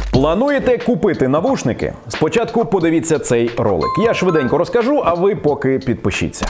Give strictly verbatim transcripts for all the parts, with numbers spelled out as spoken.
Плануєте купити навушники? Спочатку подивіться цей ролик. Я швиденько розкажу, а ви поки підпишіться.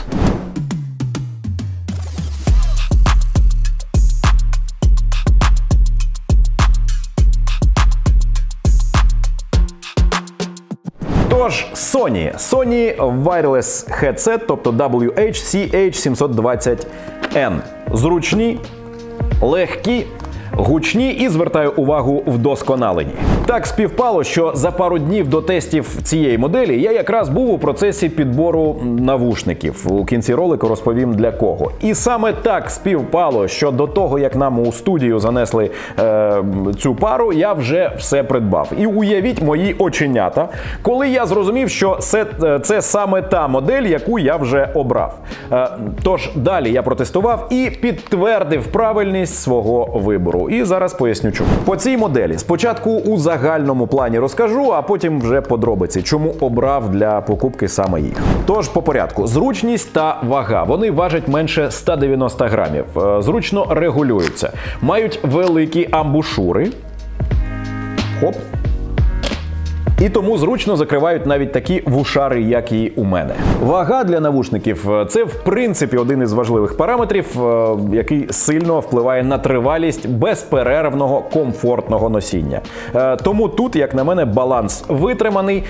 Тож, Sony. Sony Wireless Headset, тобто дабл ю ейч сі ейч сімсот двадцять ен. Зручні, легкі, гучні і, звертаю увагу, вдосконалені. Так співпало, що за пару днів до тестів цієї моделі я якраз був у процесі підбору навушників. У кінці ролику розповім для кого. І саме так співпало, що до того, як нам у студію занесли е, цю пару, я вже все придбав. І уявіть мої оченята, коли я зрозумів, що це, це саме та модель, яку я вже обрав. Е, тож далі я протестував і підтвердив правильність свого вибору. І зараз поясню чому. По цій моделі спочатку у загальному плані розкажу, а потім вже подробиці, чому обрав для покупки саме їх. Тож по порядку. Зручність та вага. Вони важать менше ста дев'яноста грамів. Зручно регулюються. Мають великі амбушури. Хоп. І тому зручно закривають навіть такі вушари, як і у мене. Вага для навушників – це, в принципі, один із важливих параметрів, який сильно впливає на тривалість безперервного, комфортного носіння. Тому тут, як на мене, баланс витриманий,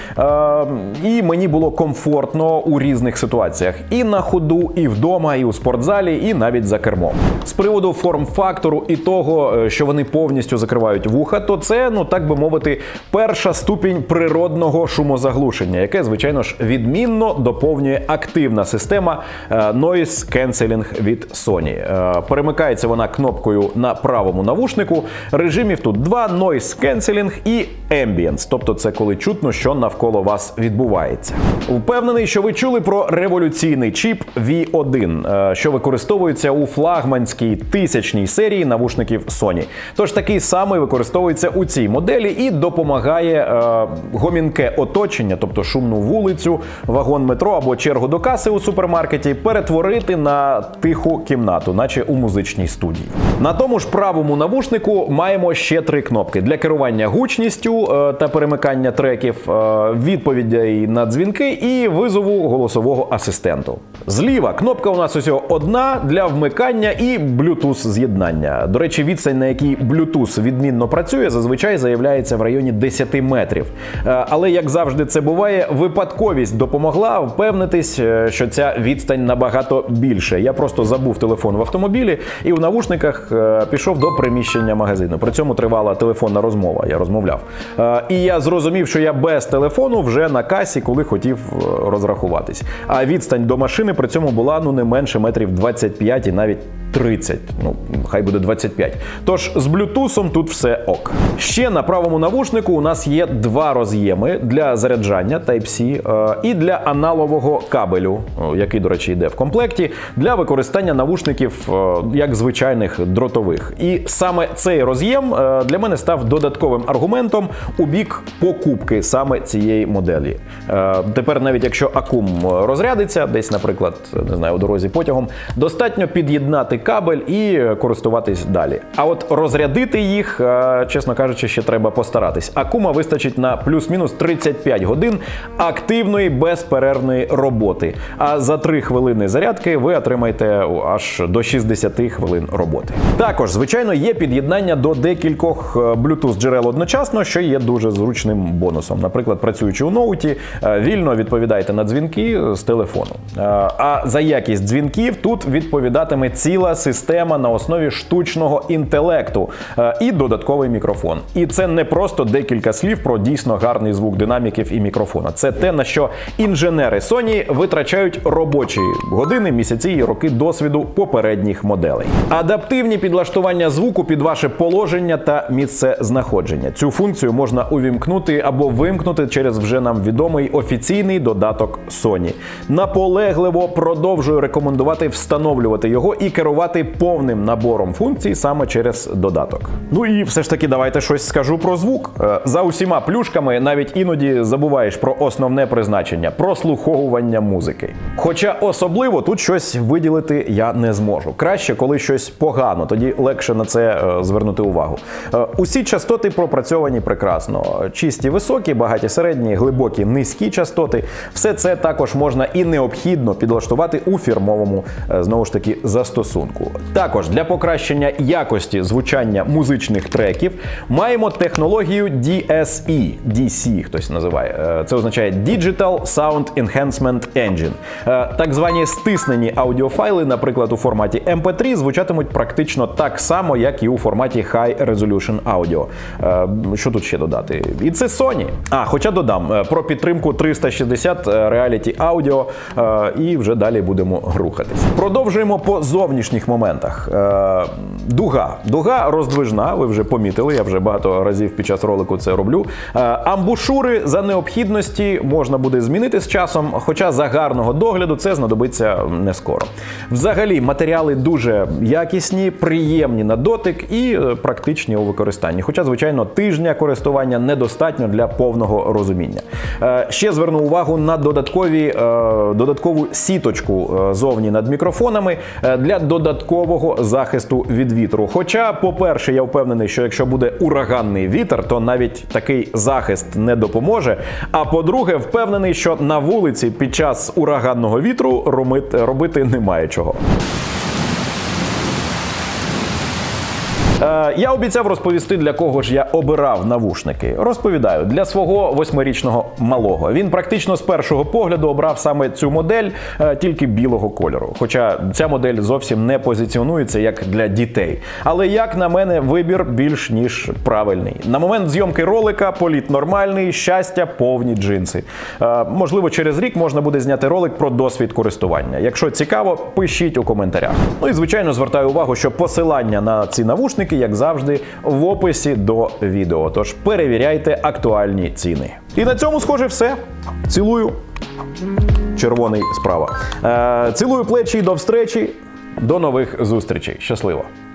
і мені було комфортно у різних ситуаціях. І на ходу, і вдома, і у спортзалі, і навіть за кермом. З приводу форм-фактору і того, що вони повністю закривають вуха, то це, ну так би мовити, перша ступінь природного шумозаглушення, яке, звичайно ж, відмінно доповнює активна система Noise Cancelling від Sony. Перемикається вона кнопкою на правому навушнику. Режимів тут два – Noise Cancelling і Ambience, тобто це коли чутно, що навколо вас відбувається. Впевнений, що ви чули про революційний чіп ві один, що використовується у флагманській тисячній серії навушників Sony. Тож такий самий використовується у цій моделі і допомагає е, гомінке оточення, тобто шумну вулицю, вагон метро або чергу до каси у супермаркеті, перетворити на тиху кімнату, наче у музичній студії. На тому ж правому навушнику маємо ще три кнопки для керування гучністю е, та перемикання треків, е, відповідей на дзвінки і визову голосового асистенту. Зліва кнопка у нас усього одна для вмикання і Bluetooth з'єднання. До речі, відстань, на якій Bluetooth відмінно працює, зазвичай заявляється в районі десяти метрів. Але, як завжди це буває, випадковість допомогла впевнитись, що ця відстань набагато більше. Я просто забув телефон в автомобілі і в навушниках пішов до приміщення магазину. При цьому тривала телефонна розмова, я розмовляв. І я зрозумів, що я без телефону вже на касі, коли хотів розрахуватись. А відстань до машини при цьому була ну не менше метрів двадцять п'ять і навіть тридцять. Ну, хай буде двадцять п'ять. Тож з Bluetooth тут все ок. Ще на правому навушнику у нас є два роз'єми для заряджання Type-C і для аналогового кабелю, який, до речі, йде в комплекті, для використання навушників як звичайних дротових. І саме цей роз'єм для мене став додатковим аргументом у бік покупки саме цієї моделі. Тепер навіть якщо акум розрядиться, десь, наприклад, не знаю, у дорозі потягом, достатньо під'єднати кабель і користуватись далі. А от розрядити їх, чесно кажучи, ще треба постаратись. Акума вистачить на плюс-мінус тридцять п'ять годин активної безперервної роботи. А за три хвилини зарядки ви отримаєте аж до шістдесят хвилин роботи. Також, звичайно, є під'єднання до декількох Bluetooth джерел одночасно, що є дуже зручним бонусом. Наприклад, працюючи у ноуті, вільно відповідаєте на дзвінки з телефону. А за якість дзвінків тут відповідатиме ціла система на основі штучного інтелекту і додатковий мікрофон. І це не просто декілька слів про дійсно гарний звук динаміків і мікрофона. Це те, на що інженери Sony витрачають робочі години, місяці і роки досвіду попередніх моделей. Адаптивні підлаштування звуку під ваше положення та місце знаходження. Цю функцію можна увімкнути або вимкнути через вже нам відомий офіційний додаток Sony. Наполегливо продовжую рекомендувати встановлювати його і керувати керувати повним набором функцій саме через додаток. Ну і все ж таки давайте щось скажу про звук. За усіма плюшками навіть іноді забуваєш про основне призначення – прослуховування музики. Хоча особливо тут щось виділити я не зможу. Краще, коли щось погано, тоді легше на це е, звернути увагу. Е, усі частоти пропрацьовані прекрасно. Чисті високі, багаті середні, глибокі низькі частоти. Все це також можна і необхідно підлаштувати у фірмовому, е, знову ж таки, застосунку. Також для покращення якості звучання музичних треків маємо технологію ді ес і, ді сі хтось називає. Е, це означає Digital Sound Enhancement Engine. Е, так звані стиснені аудіофайли, наприклад, у форматі ем пі три, звучатимуть практично так само, як і у форматі High Resolution Audio. Е, що тут ще додати? І це Sony. А, хоча додам е, про підтримку триста шістдесят Reality Audio, е, і вже далі будемо рухатись. Продовжуємо по зовнішніх моментах. Е, дуга. Дуга роздвижна, ви вже помітили, я вже багато разів під час ролику це роблю. Е, амбушури за необхідності можна буде змінити з часом, хоча за гарного догляду це знадобиться не скоро. Взагалі, матеріали дуже якісні, приємні на дотик і практичні у використанні. Хоча, звичайно, тижня користування недостатньо для повного розуміння. Е, ще зверну увагу на додаткові, е, додаткову сіточку е, зовні над мікрофонами е, для додаткового захисту від вітру. Хоча, по-перше, я впевнений, що якщо буде ураганний вітер, то навіть такий захист не допоможе. А по-друге, впевнений, що на вулиці під час ураганного вітру робити немає чого. Я обіцяв розповісти, для кого ж я обирав навушники. Розповідаю, для свого восьмирічного малого. Він практично з першого погляду обрав саме цю модель, тільки білого кольору. Хоча ця модель зовсім не позиціонується як для дітей. Але, як на мене, вибір більш ніж правильний. На момент зйомки ролика політ нормальний, щастя, повні джинси. Можливо, через рік можна буде зняти ролик про досвід користування. Якщо цікаво, пишіть у коментарях. Ну і, звичайно, звертаю увагу, що посилання на ці навушники, як завжди, в описі до відео. Тож перевіряйте актуальні ціни. І на цьому, схоже, все. Цілую. Червоний справа. Е, цілую плечі, до встречі. До нових зустрічей. Щасливо!